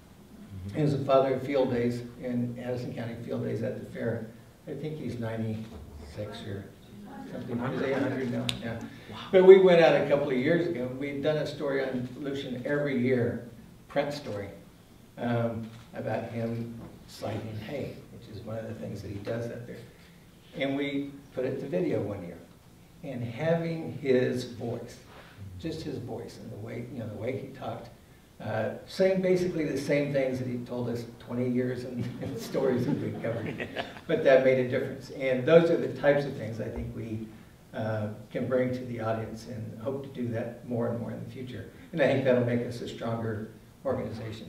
He was the father of field days in Addison County Field Days at the fair. I think he's ninety-six or something. Is he one hundred now? Yeah. But we went out a couple of years ago. We'd done a story on Lucien every year, print story, um, about him sliding hay, which is one of the things that he does out there. And we put it to video one year. And having his voice, just his voice and the way, you know, the way he talked, uh, saying basically the same things that he told us twenty years in, in the stories that we covered. But that made a difference. And those are the types of things I think we uh, can bring to the audience, and hope to do that more and more in the future. And I think that'll make us a stronger organization.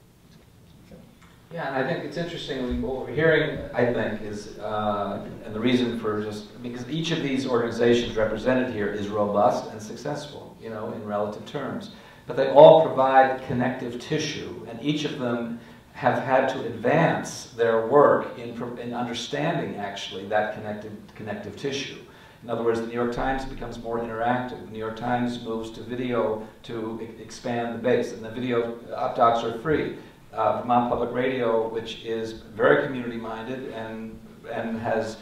So. Yeah, and I think it's interesting, what we're hearing, I think, is, uh, and the reason for just, because each of these organizations represented here is robust and successful, you know, in relative terms. But they all provide connective tissue, and each of them have had to advance their work in, in understanding, actually, that connective, connective tissue. In other words, the New York Times becomes more interactive. The New York Times moves to video to e expand the base, and the video op-docs are free. Uh, Vermont Public Radio, which is very community-minded and, and has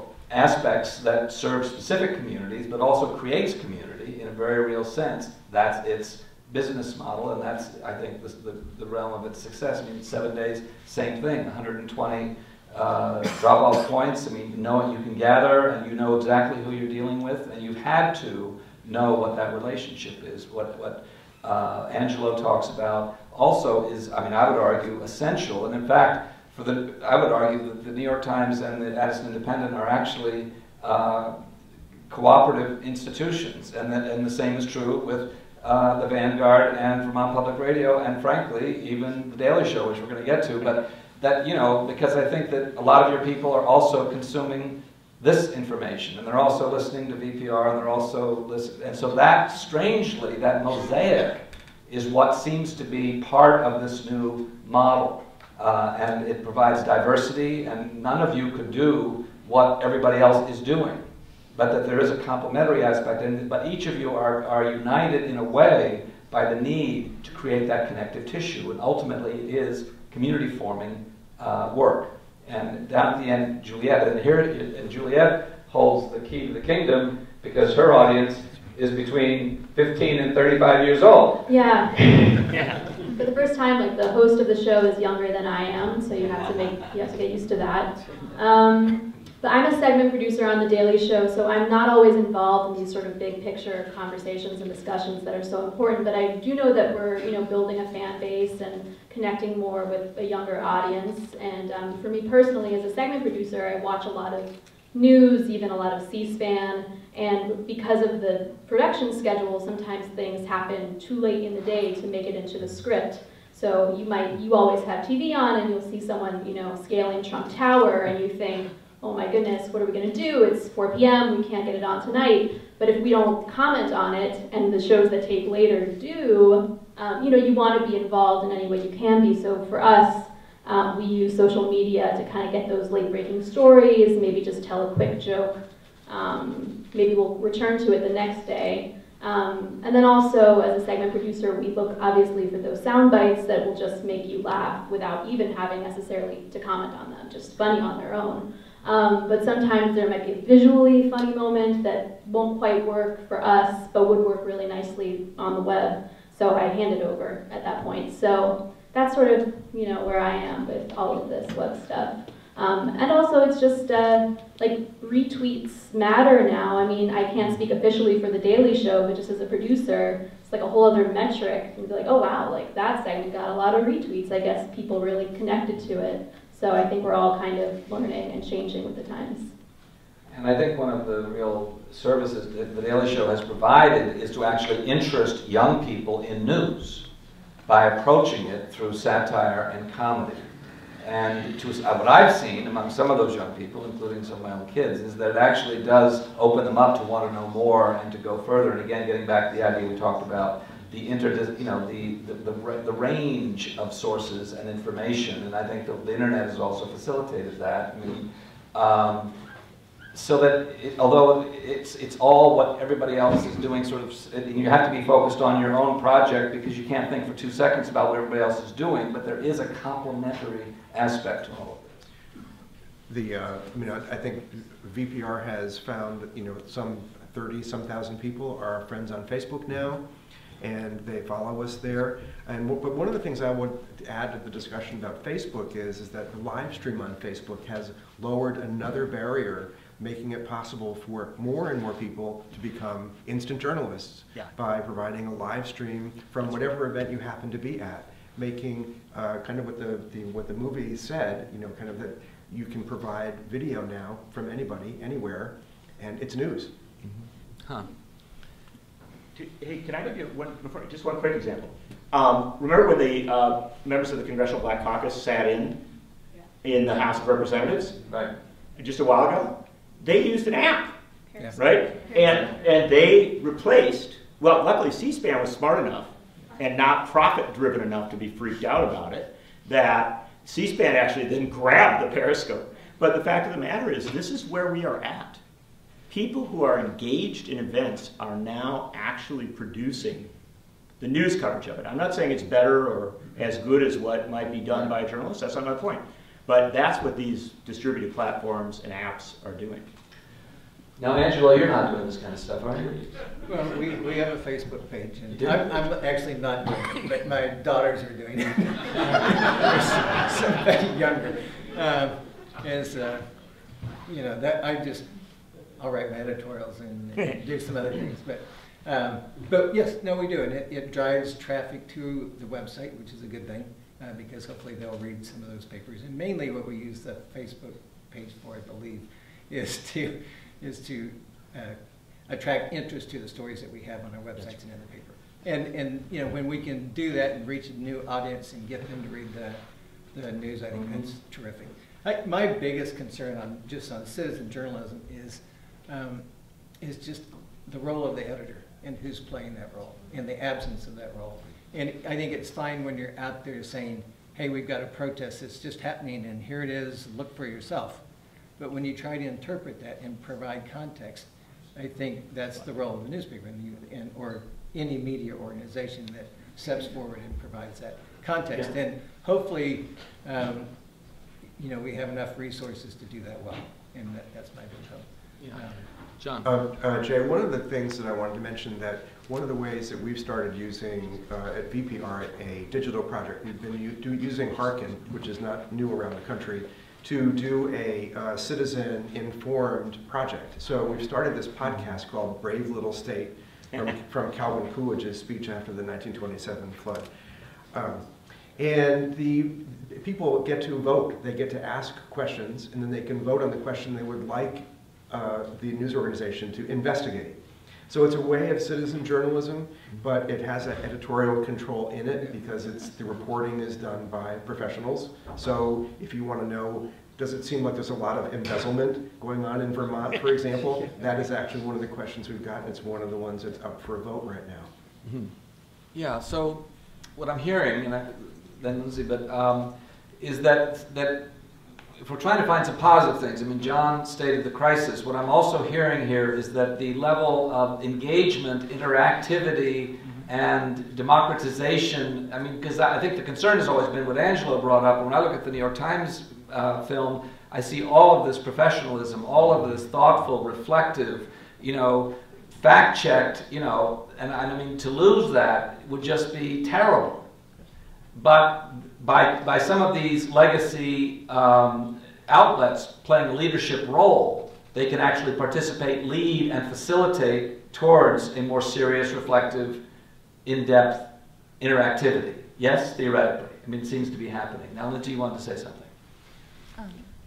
aspects that serve specific communities, but also creates community in a very real sense. That's its business model, and that's, I think, the, the, the realm of its success. I mean, seven days, same thing, one hundred twenty uh, drop-off points. I mean, you know what you can gather, and you know exactly who you're dealing with, and you've had to know what that relationship is. What, what uh, Angelo talks about also is, I mean, I would argue, essential, and in fact, for the, I would argue that the New York Times and the Addison Independent are actually uh, cooperative institutions, and, that, and the same is true with Uh, the Vanguard and Vermont Public Radio, and frankly, even the Daily Show, which we're going to get to. But that, you know, because I think that a lot of your people are also consuming this information, and they're also listening to V P R, and they're also listening, and so that, strangely, that mosaic is what seems to be part of this new model, uh, and it provides diversity, and none of you could do what everybody else is doing. But that there is a complementary aspect, and, but each of you are, are united in a way by the need to create that connective tissue, and ultimately it is community-forming uh, work. And down at the end, Juliet, and here, and Juliet holds the key to the kingdom because her audience is between fifteen and thirty-five years old. Yeah. Yeah. For the first time, like, the host of the show is younger than I am, so you have to make, you have to get used to that. Um, But I'm a segment producer on The Daily Show, so I'm not always involved in these sort of big picture conversations and discussions that are so important, but I do know that we're, you know, building a fan base and connecting more with a younger audience. And um, for me personally, as a segment producer, I watch a lot of news, even a lot of C-SPAN, and because of the production schedule, sometimes things happen too late in the day to make it into the script. So you might, you always have T V on and you'll see someone, you know, scaling Trump Tower, and you think, oh my goodness, what are we going to do? It's four P M, we can't get it on tonight. But if we don't comment on it, and the shows that tape later do, um, you know, you want to be involved in any way you can be. So for us, um, we use social media to kind of get those late-breaking stories, maybe just tell a quick joke. Um, maybe we'll return to it the next day. Um, and then also, as a segment producer, we look obviously for those sound bites that will just make you laugh without even having necessarily to comment on them, just funny on their own. Um, but sometimes there might be a visually funny moment that won't quite work for us, but would work really nicely on the web. So I hand it over at that point. So that's sort of, you know, where I am with all of this web stuff. Um, and also, it's just uh, like retweets matter now. I mean, I can't speak officially for The Daily Show, but just as a producer, it's like a whole other metric. And be like, oh wow, like that segment got a lot of retweets. I guess people really connected to it. So I think we're all kind of learning and changing with the times. And I think one of the real services that The Daily Show has provided is to actually interest young people in news by approaching it through satire and comedy. And to, uh, what I've seen among some of those young people, including some of my own kids, is that it actually does open them up to want to know more and to go further. And again, getting back to the idea we talked about, the inter, you know, the, the, the, the range of sources and information, and I think the, the internet has also facilitated that. I mean, um, so that it, although it's, it's all what everybody else is doing, sort of, you have to be focused on your own project because you can't think for two seconds about what everybody else is doing, but there is a complementary aspect to all of this. The, uh, I mean, I, I think V P R has found, you know, some thirty some thousand people are friends on Facebook now. and they follow us there. And but one of the things I would add to the discussion about Facebook is, is that the live stream on Facebook has lowered another barrier, making it possible for more and more people to become instant journalists Yeah. by providing a live stream from whatever event you happen to be at, making uh, kind of what the, the what the movie said, you know, kind of that you can provide video now from anybody, anywhere, and it's news. Huh. Hey, can I give you one, before, just one quick example? Um, remember when the uh, members of the Congressional Black Caucus sat in in the House of Representatives? Right. Just a while ago? They used an app, Yeah. right? And, and they replaced, well, luckily C-SPAN was smart enough and not profit-driven enough to be freaked out about it, that C-SPAN actually then grabbed the Periscope. But the fact of the matter is, this is where we are at. People who are engaged in events are now actually producing the news coverage of it. I'm not saying it's better or as good as what might be done by a journalist. That's not my point. But that's what these distributed platforms and apps are doing. Now, Angelo, you're not doing this kind of stuff, are you? Well, we, we have a Facebook page, and do? I'm, I'm actually not doing it, but my daughters are doing it. They're somebody younger. Um, is, uh, you know, that I just, I'll write my editorials and do some other things. But, um, but yes, no, we do, and it, it drives traffic to the website, which is a good thing, uh, because hopefully they'll read some of those papers. And mainly what we use the Facebook page for, I believe, is to is to uh, attract interest to the stories that we have on our websites and in the paper. And, and you know, when we can do that and reach a new audience and get them to read the, the news, I think mm-hmm. that's terrific. I, my biggest concern on just on citizen journalism is, um, is just the role of the editor and who's playing that role and the absence of that role. And I think it's fine when you're out there saying, hey, we've got a protest that's just happening and here it is, look for yourself. But when you try to interpret that and provide context, I think that's the role of the newspaper and, you, and or any media organization that steps forward and provides that context. Yeah. And hopefully, um, you know, we have enough resources to do that well. And that, that's my big hope. Yeah. Um, John. Uh, uh, Jay, one of the things that I wanted to mention that one of the ways that we've started using uh, at V P R a digital project, we've been u using Harkin, which is not new around the country, to do a uh, citizen-informed project. So we've started this podcast called Brave Little State from, from Calvin Coolidge's speech after the nineteen twenty-seven flood. Um, and the people get to vote. They get to ask questions, and then they can vote on the question they would like uh, the news organization to investigate. So it's a way of citizen journalism, but it has an editorial control in it because it's, the reporting is done by professionals. So if you want to know, does it seem like there's a lot of embezzlement going on in Vermont, for example? That is actually one of the questions we've gotten. It's one of the ones that's up for a vote right now. Mm-hmm. Yeah, so what I'm hearing, and I, then Lindsay, but um, is that, that if we're trying to find some positive things, I mean, John stated the crisis. What I'm also hearing here is that the level of engagement, interactivity, and democratization, I mean, because I think the concern has always been what Angelo brought up. When I look at the New York Times uh, film, I see all of this professionalism, all of this thoughtful, reflective, you know, fact-checked, you know, and, and I mean, to lose that would just be terrible. But by, by some of these legacy um, outlets playing a leadership role, they can actually participate, lead, and facilitate towards a more serious, reflective, in-depth interactivity. Yes, theoretically. I mean, it seems to be happening. Now, Lindsay, you wanted to say something. Um,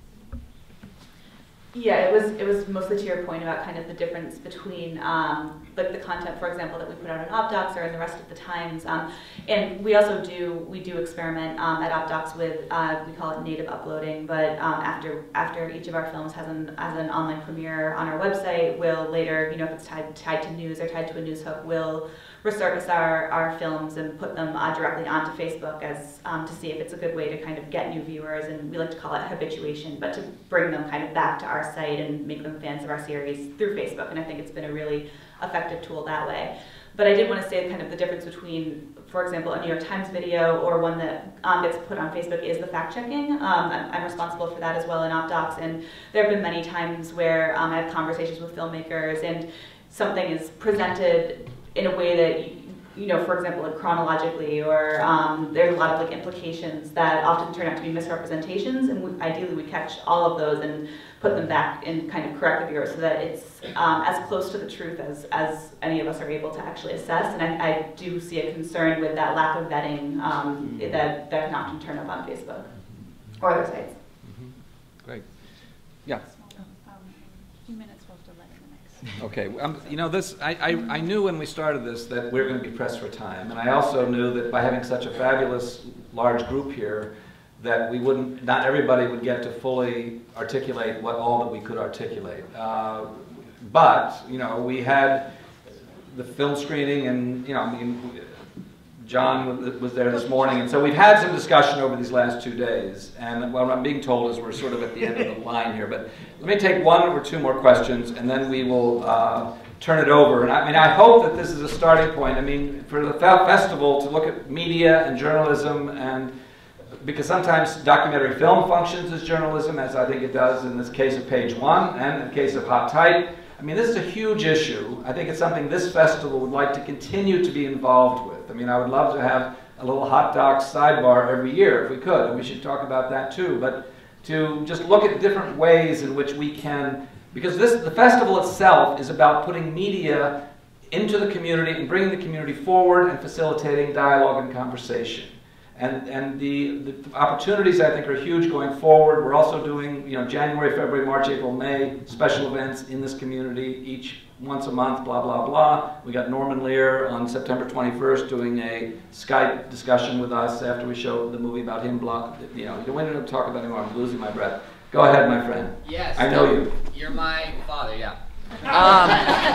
yeah, it was it was mostly to your point about kind of the difference between um, like the content, for example, that we put out on OpDocs or in the rest of the Times. Um, and we also do we do experiment um, at OpDocs with uh, we call it native uploading. But um, after after each of our films has an has an online premiere on our website, we'll later, you know, if it's tied tied to news or tied to a news hook, we'll resurface our, our films and put them uh, directly onto Facebook as um, to see if it's a good way to kind of get new viewers, and we like to call it habituation, but to bring them kind of back to our site and make them fans of our series through Facebook, and I think it's been a really effective tool that way. But I did want to say kind of the difference between, for example, a New York Times video or one that um, gets put on Facebook is the fact-checking. Um, I'm, I'm responsible for that as well in OpDocs, and there have been many times where um, I have conversations with filmmakers and something is presented in a way that you know, for example, like chronologically, or um, there's a lot of like implications that often turn out to be misrepresentations, and we, ideally we catch all of those and put them back in kind of correct the bureau so that it's um, as close to the truth as, as any of us are able to actually assess. And I, I do see a concern with that lack of vetting um, that, that can often turn up on Facebook or other sites. Mm-hmm. Great. Yeah. Few minutes we'll have to let in the next. Okay, um, you know, this, I, I, I knew when we started this that we were going to be pressed for time, and I also knew that by having such a fabulous large group here, that we wouldn't, not everybody would get to fully articulate what all that we could articulate. Uh, but, you know, we had the film screening, and, you know, I mean, John was there this morning, and so we've had some discussion over these last two days, and what I'm being told is we're sort of at the end of the line here, but let me take one or two more questions, and then we will uh, turn it over. And I mean, I hope that this is a starting point. I mean, for the festival to look at media and journalism, and because sometimes documentary film functions as journalism, as I think it does in this case of Page One, and in the case of Hot Tight. I mean, this is a huge issue. I think it's something this festival would like to continue to be involved with. I mean, I would love to have a little hot docs sidebar every year if we could, and we should talk about that too. But to just look at different ways in which we can, because this, the festival itself is about putting media into the community and bringing the community forward and facilitating dialogue and conversation. And, and the, the opportunities, I think, are huge going forward. We're also doing, you know, January, February, March, April, May, special events in this community, each once a month, blah, blah, blah. We got Norman Lear on September twenty-first doing a Skype discussion with us after we showed the movie about him. Blah, you know, you don't want to talk about him, I'm losing my breath. Go ahead, my friend. Yes. I know you. You're my father, yeah. Um,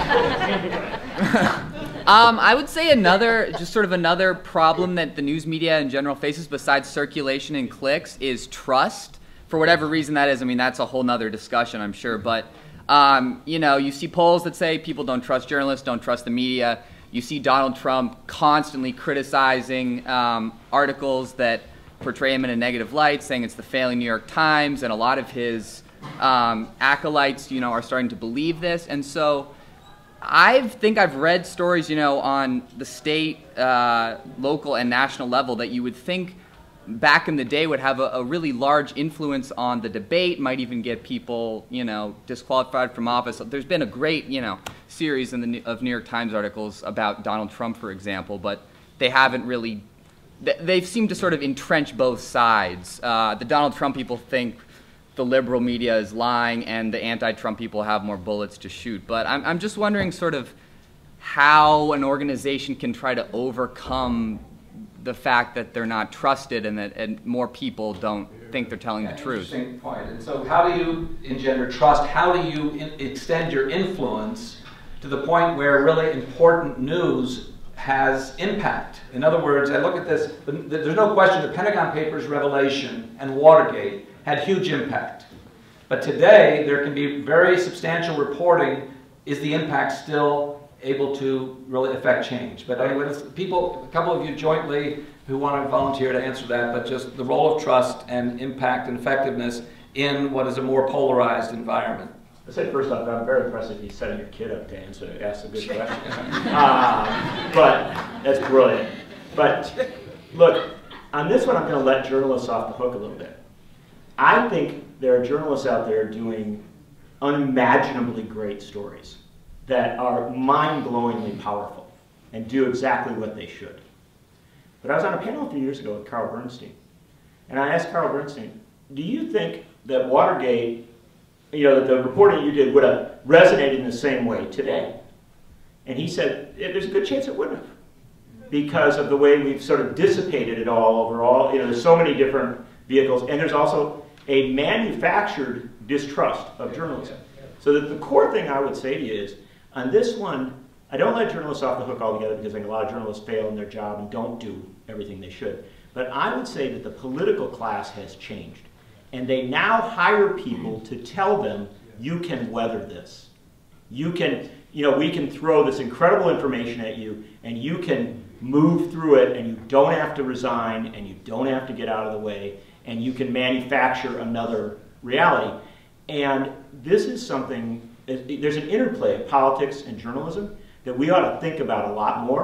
um, I would say another, just sort of another problem that the news media in general faces besides circulation and clicks is trust. For whatever reason that is, I mean, that's a whole nother discussion, I'm sure. But, um, you know, you see polls that say people don't trust journalists, don't trust the media. You see Donald Trump constantly criticizing um, articles that portray him in a negative light, saying it's the failing New York Times, and a lot of his um, acolytes, you know, are starting to believe this. And so I think I've read stories, you know, on the state, uh, local, and national level that you would think back in the day would have a, a really large influence on the debate, might even get people, you know, disqualified from office. There's been a great, you know, series in the, of New York Times articles about Donald Trump, for example, but they haven't really, they seem to sort of entrench both sides. Uh, the Donald Trump people think the liberal media is lying, and the anti-Trump people have more bullets to shoot. But I'm, I'm just wondering sort of how an organization can try to overcome the fact that they're not trusted and that and more people don't think they're telling yeah, the truth. Interesting point. And so how do you engender trust? How do you in, extend your influence to the point where really important news has impact? In other words, I look at this, the, the, there's no question the Pentagon Papers revelation and Watergate had huge impact. But today, there can be very substantial reporting. Is the impact still able to really affect change? But anyway, let's, people, a couple of you jointly who want to volunteer to answer that, but just the role of trust and impact and effectiveness in what is a more polarized environment. I said first off, I'm very impressed that you setting your kid up to answer, ask a good question. uh, but that's brilliant. But look, on this one, I'm going to let journalists off the hook a little bit. I think there are journalists out there doing unimaginably great stories that are mind-blowingly powerful and do exactly what they should. But I was on a panel a few years ago with Carl Bernstein, and I asked Carl Bernstein, do you think that Watergate, you know, that the reporting you did would have resonated in the same way today? And he said, yeah, there's a good chance it wouldn't have, because of the way we've sort of dissipated it all overall. You know, there's so many different vehicles, and there's also a manufactured distrust of journalism. So that the core thing I would say to you is, on this one, I don't let journalists off the hook altogether because I think a lot of journalists fail in their job and don't do everything they should. But I would say that the political class has changed. And they now hire people to tell them, you can weather this. You can, you know, we can throw this incredible information at you, and you can move through it, and you don't have to resign, and you don't have to get out of the way, and you can manufacture another reality. And this is something, there's an interplay of politics and journalism that we ought to think about a lot more,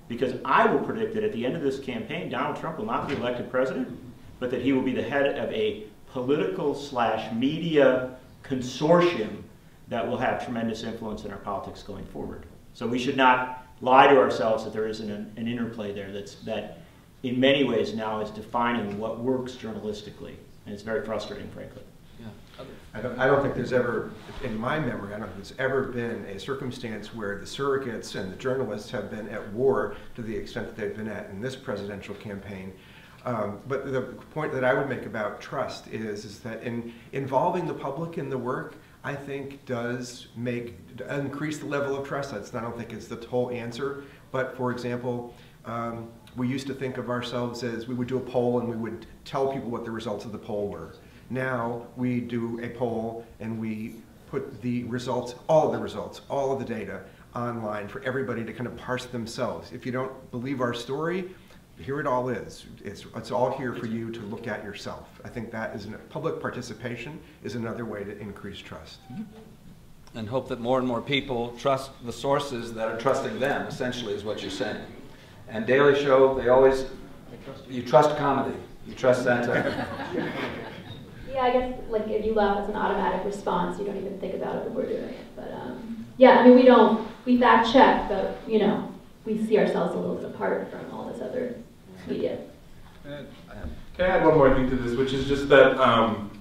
Because I will predict that at the end of this campaign, Donald Trump will not be elected president, but that he will be the head of a political slash media consortium that will have tremendous influence in our politics going forward. So we should not lie to ourselves that there isn't an, an interplay there that's, that in many ways now is defining what works journalistically. And it's very frustrating, frankly. Yeah. I don't, I don't think there's ever, in my memory, I don't think there's ever been a circumstance where the surrogates and the journalists have been at war to the extent that they've been at in this presidential campaign. Um, but the point that I would make about trust is, is that in involving the public in the work, I think does make, increase the level of trust. That's, I don't think it's the whole answer, but for example, um, we used to think of ourselves as we would do a poll and we would tell people what the results of the poll were. Now we do a poll and we put the results, all of the results, all of the data online for everybody to kind of parse themselves. If you don't believe our story, here it all is. It's, it's all here for you to look at yourself. I think that is an, public participation is another way to increase trust. And hope that more and more people trust the sources that are trusting them, essentially is what you're saying. And Daily Show, they always, you trust comedy. You trust satire. Yeah, I guess like if you laugh, it's an automatic response. You don't even think about it before doing it. But um, yeah, I mean, we don't, we fact check, but you know, we see ourselves a little bit apart from all this other media. Can I add one more thing to this, which is just that um,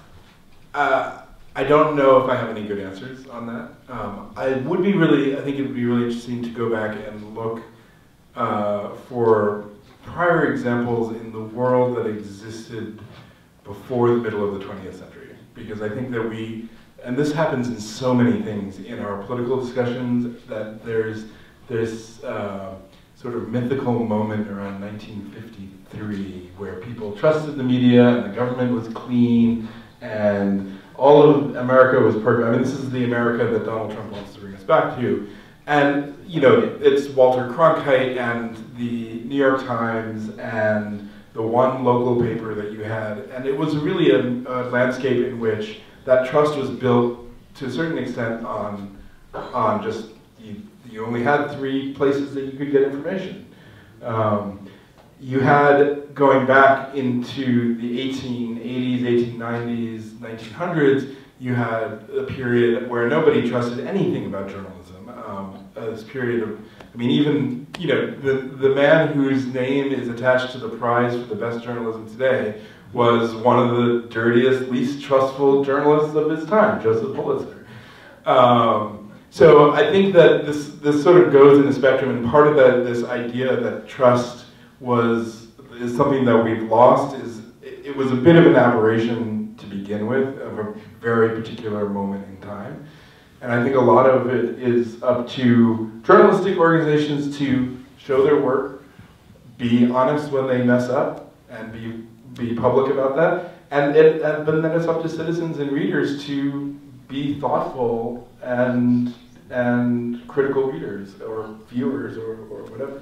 uh, I don't know if I have any good answers on that. Um, I would be really, I think it would be really interesting to go back and look uh, for prior examples in the world that existed before the middle of the twentieth century. Because I think that we, and this happens in so many things in our political discussions, that there's this uh, sort of mythical moment around nineteen fifty-three where people trusted the media and the government was clean and all of America was perfect. I mean, this is the America that Donald Trump wants to bring us back to. And, you know, it's Walter Cronkite and the New York Times and the one local paper that you had. And it was really a, a landscape in which that trust was built to a certain extent on, on just, you, you only had three places that you could get information. Um, you had, going back into the eighteen eighties, eighteen nineties, nineteen hundreds, you had a period where nobody trusted anything about journalism. Um, this period of, I mean, even, you know, the, the man whose name is attached to the prize for the best journalism today was one of the dirtiest, least trustful journalists of his time, Joseph Pulitzer. Um, so I think that this, this sort of goes in the spectrum, and part of that, this idea that trust was, is something that we've lost, is it, it was a bit of an aberration to begin with, of a very particular moment in time. And I think a lot of it is up to journalistic organizations to show their work, be honest when they mess up, and be be public about that. And, it, and but then it's up to citizens and readers to be thoughtful and and critical readers or viewers or, or whatever.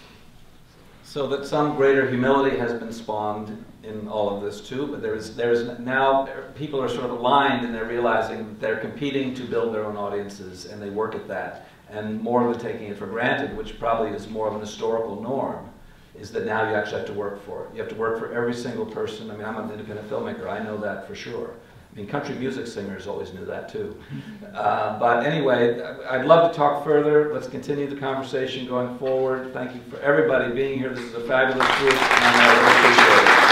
So that some greater humility has been spawned in all of this too, but there is, there is now, people are sort of aligned and they're realizing that they're competing to build their own audiences, and they work at that. And more than taking it for granted, which probably is more of an historical norm, is that now you actually have to work for it. You have to work for every single person. I mean, I'm an independent filmmaker, I know that for sure. I mean, country music singers always knew that too. Uh, but anyway, I'd love to talk further. Let's continue the conversation going forward. Thank you for everybody being here. This is a fabulous group, and I really appreciate it.